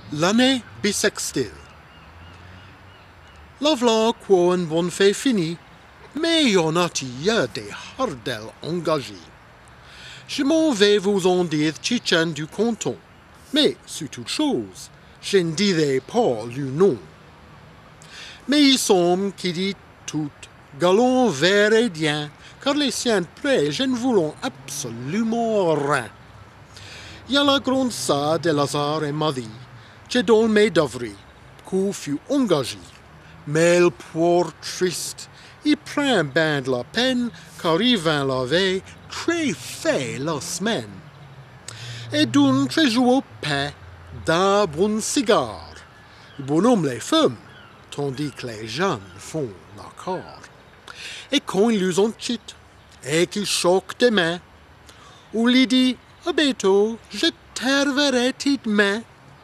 L'année bissextile. La v'là quoi une bonne fée finie, mais y en a-t-il des hardels engagés. Je m'en vais vous en dire Chichan du canton, mais sur toute chose, je ne dirai pas le nom. Mais il semble qu'il dit tout, galant vert et bien, car les siens près, je ne voulons absolument rien. Il y a la grande sœur de Lazare et Marie, j'ai dans le main d'Avry, qui fut engagé. Mais le pauvre triste, il prend bien de la peine, car il vint la veille, très fait la semaine. Et d'une très joue pain, d'un bon cigare. Le bonhomme les fume, tandis que les jeunes font l'accord. Et quand ils lui ont chit, et qu'ils choquent des mains, ou lui dit, à bientôt, je t'arriverai tes mains.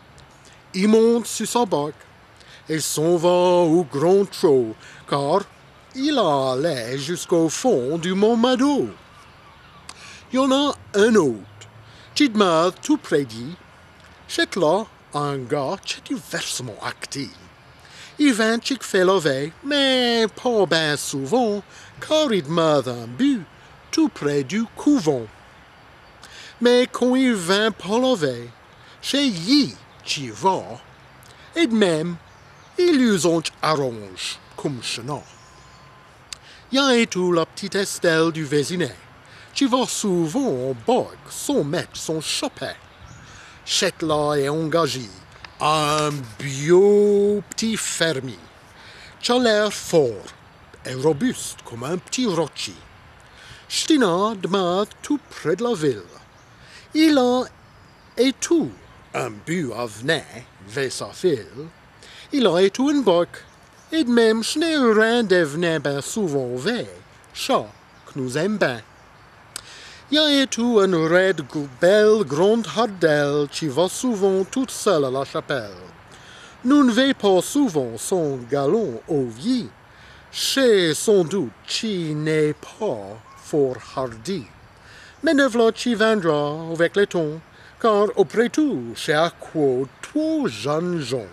Il monte sur sa barque et s'en va au grand trot, car il allait jusqu'au fond du Montmado. Il y en a un autre, qui demeure tout près d'y. C'est là un gars qui est diversement actif. Il vient qui fait la veille, mais pas bien souvent, car il demeure un but tout près du couvent. Mais quand il vient pas la veille, c'est y qui va, et de même, il lui ont arrange comme chenard. Il y a et tout la petite Estelle du Vésinet, qui va souvent en barque sans mettre son chapeau. Cette là est engagé, un bio petit fermier, qui a l'air fort et robuste comme un petit rocher. Stina demeure tout près de la ville. Il a et tout un but à venir vers sa fille. Il a et tout une barque, et de même ce n'est rien de venir bien souvent vers, ça que nous aimons bien. Il y a et tout une raide belle grande hardelle qui va souvent toute seule à la chapelle. Nous ne veillons pas souvent son galon au vie, c'est sans doute qui n'est pas fort hardi. Mais ne voilà qui viendra avec le temps, car après tout, c'est à quoi trois jeunes gens.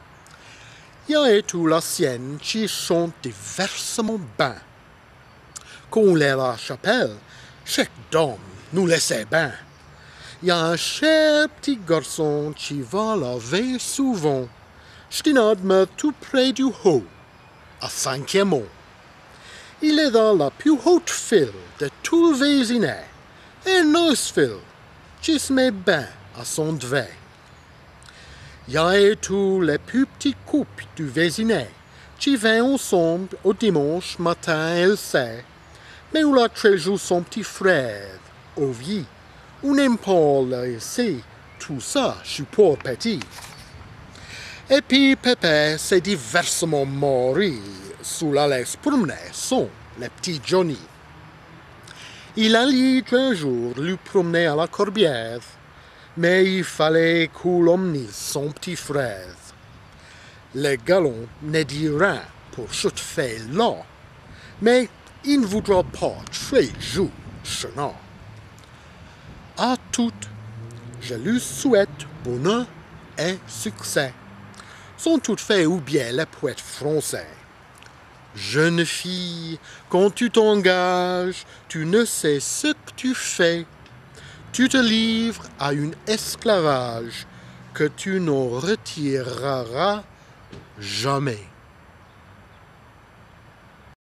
Il y a et tout la sienne qui chante diversement bien. Quand on est à la chapelle, chaque dame nous laissait bien. Il y a un cher petit garçon qui va la veille souvent. Stina demeure tout près du haut, à 5e rang. Il est dans la plus haute file de tout le Vésinet, et une nice file qui se met bien à son devant. Il y a et tous les plus petits couples du Vésinet qui viennent ensemble au dimanche matin, elle sait, mais où la très joue son petit frère, au vieux, ou n'aime pas laisser tout ça, je suis pas petit. Et puis Pépé s'est diversement mori sous la laisse promener son, le petit Johnny. Il allait un jour lui promener à la Corbière, mais il fallait qu'on l'emmenait son petit frère. Le galon ne dit rien pour cette fait-là, mais il ne voudra pas très jouer chenard. À toutes, je lui souhaite bonheur et succès. Sont toutes fait ou bien les poètes français. Jeune fille, quand tu t'engages, tu ne sais ce que tu fais. Tu te livres à un esclavage que tu n'en retireras jamais.